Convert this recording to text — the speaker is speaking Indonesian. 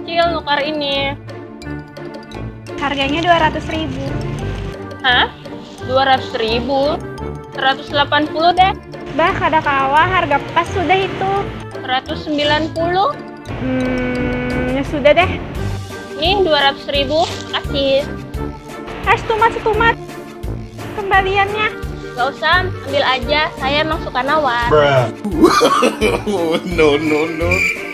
kecil nukar ini. Harganya 200.000. Hah? 200.000? 180 deh. Bah, kada kawa, harga pas sudah itu. 190? Ya sudah deh. Nih 200.000, kasih. Tumat. Kembaliannya. Gak usah, ambil aja. Saya emang suka nawar. No.